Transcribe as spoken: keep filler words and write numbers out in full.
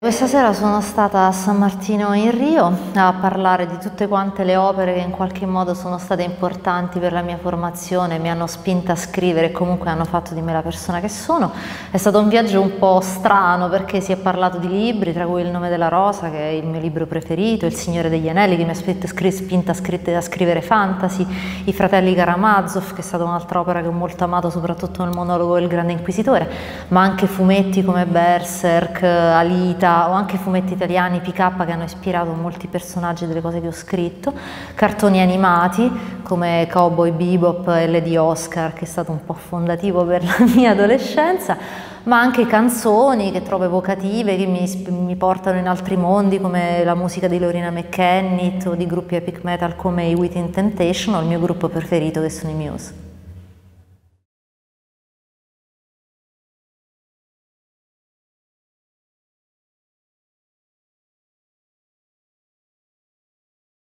Questa sera sono stata a San Martino in Rio a parlare di tutte quante le opere che in qualche modo sono state importanti per la mia formazione, mi hanno spinta a scrivere e comunque hanno fatto di me la persona che sono. È stato un viaggio un po' strano perché si è parlato di libri, tra cui Il nome della rosa, che è il mio libro preferito, Il Signore degli Anelli, che mi ha spinta a scrivere fantasy, I fratelli Karamazov, che è stata un'altra opera che ho molto amato, soprattutto nel monologo del Grande Inquisitore, ma anche fumetti come Berserk, Alita, o anche fumetti italiani, P K, che hanno ispirato molti personaggi delle cose che ho scritto, cartoni animati come Cowboy Bebop e Lady Oscar, che è stato un po' fondativo per la mia adolescenza, ma anche canzoni che trovo evocative, che mi, mi portano in altri mondi, come la musica di Loreena McKennitt o di gruppi epic metal come i Within Temptation o il mio gruppo preferito che sono i Muse.